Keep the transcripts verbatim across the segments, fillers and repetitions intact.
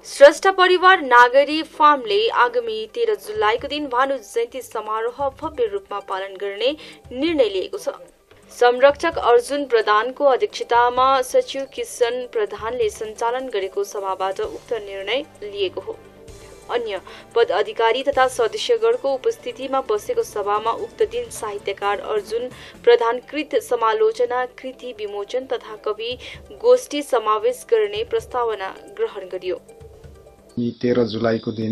स्रष्टा परिवार नागरी फार्मले आगामी तेह्र जुलाईको दिन भानु जयन्ती समारोह भव्य रूपमा पालन गर्ने निर्णय लिएको छ। संरक्षक अर्जुन प्रधानको अध्यक्षतामा सचिव किशन प्रधानले सञ्चालन गरेको सभाबाट उक्त निर्णय लिएको हो। अन्य पद अधिकारी तथा सदस्यगणको उपस्थितिमा बसेको सभामा उक्त दिन साहित्यकार अर्जुन प्रधानकृत समालोचना कृति विमोचन तथा कवि गोष्ठी समावेश गर्ने प्रस्तावना ग्रहण गरियो। तेह्र जुलाईको दिन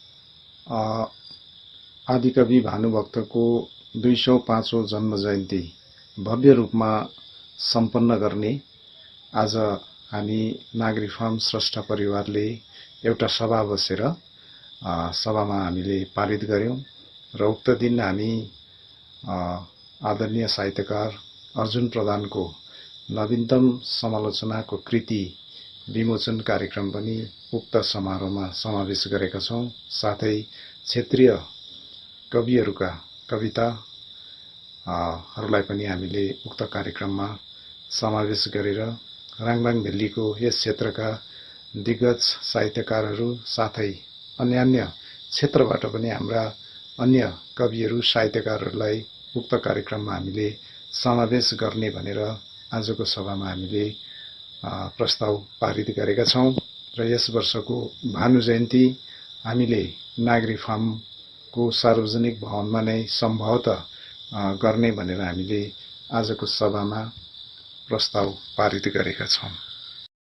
आदिकवि भानुभक्तको दुई सौ पाँचौं जन्म जयन्ती भव्य रूपमा सम्पन्न गर्ने आज हामी नागरी फार्म स्रष्टा परिवारले एउटा सभा बसेर सभामा हामीले पारित गर्यौं र उक्त दिन हामी आदरणीय साहित्यकार अर्जुन प्रधानको नवीनतम समालोचनाको कृति विमोचन कार्यक्रम पनि उक्त समारोहमा समावेश गरेका छौं। साथै क्षेत्रीय कविहरूका कविता हरूलाई पनि हामीले उक्त कार्यक्रममा समावेश गरेर राङभाङ भेल्लीको यस क्षेत्रका दिग्गज साहित्यकारहरू साथै अन्य अन्य क्षेत्रबाट पनि हाम्रा अन्य कविहरू साहित्यकारहरूलाई उक्त कार्यक्रममा हामीले समावेश गर्ने भनेर आजको सभामा हामीले प्रस्ताव पारित गरेका छौं र यस वर्षको भानु जयन्ती हामीले नागरी फार्मको सार्वजनिक भवनमा नै सम्भवतः गर्ने भनेर हामीले आजको सभामा प्रस्ताव पारित गरेका छौं।